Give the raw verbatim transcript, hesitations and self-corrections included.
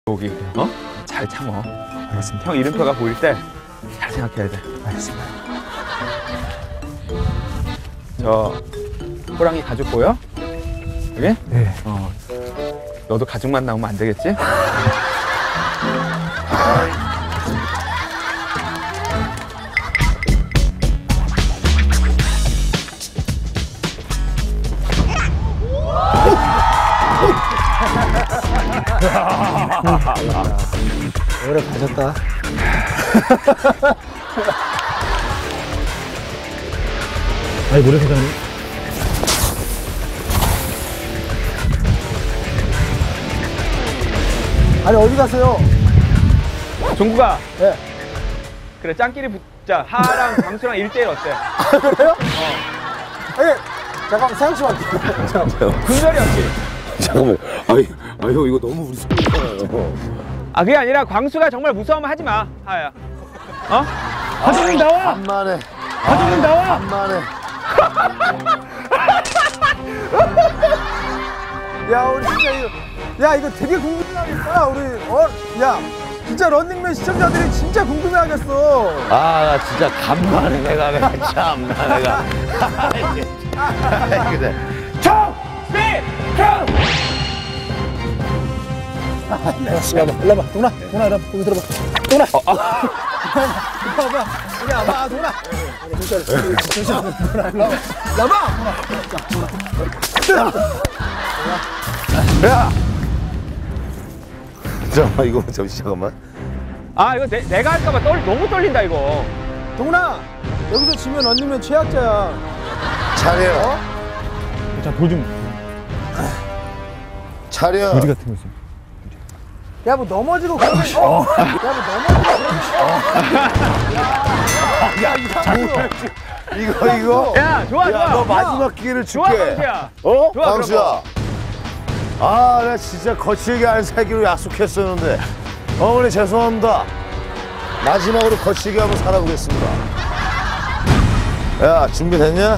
여기 어? 잘 참어. 알겠습니다. 형 이름표가 보일 때 잘 생각해야 돼. 알겠습니다. 저 호랑이 가죽 보여? 여기? 네. 어. 너도 가죽만 나오면 안 되겠지? 오래 가졌다. 아니 모래 사장님. 아니 어디 가세요? 종구가. 네. 그래 짱끼리 붙자. 하랑 광수랑 일 대일 어때? 그래요? 어. 아니 잠깐만 사장 씨 할게요. 군절이었지. 잠깐만. 아이, 아이 형 이거 너무 우리 소리잖아요. 아 그게 아니라 광수가 정말 무서우면 하지 마. 하야. 어? 사장님 나와. 간만에. 사장님 나와. 간만에. 야 우리 진짜 이거 야 이거 되게 궁금해하겠다 우리 어? 야 진짜 런닝맨 시청자들이 진짜 궁금해하겠어. 아, 나 진짜 간만에 내가 내가 참나 내가. 그래. 총! 스피드! 총! 야, 봐, 일로 와봐, 동훈아, 동훈아, 일로 와봐, 여기 들어봐, 동훈아. 어, 아. 봐봐, 여기 와봐, 동훈아. 잠시만, 동훈아, 일로 와봐. 와봐, 동훈아. 야. 잠깐만 이거 잠시 잠깐만. 아 이거 내, 내가 할까봐 떨, 너무 떨린다 이거. 동훈아, 여기서 지면 런닝맨 최악자야. 차려. 어? 자, 돌 좀. 차려. 어디 같은 거 있어? 야, 뭐 넘어지고 그러면, 어. 야, 뭐 넘어지고 그러면, 야, 이거 이거 이거. 야 좋아 야, 좋아. 너 마지막 기회를 좋아 줄게. 광수야. 어? 좋아, 광수야. 아, 나 진짜 거칠게 안 살기로 약속했었는데. 어머니 죄송합니다. 마지막으로 거칠게 한번 살아보겠습니다. 야, 준비됐냐?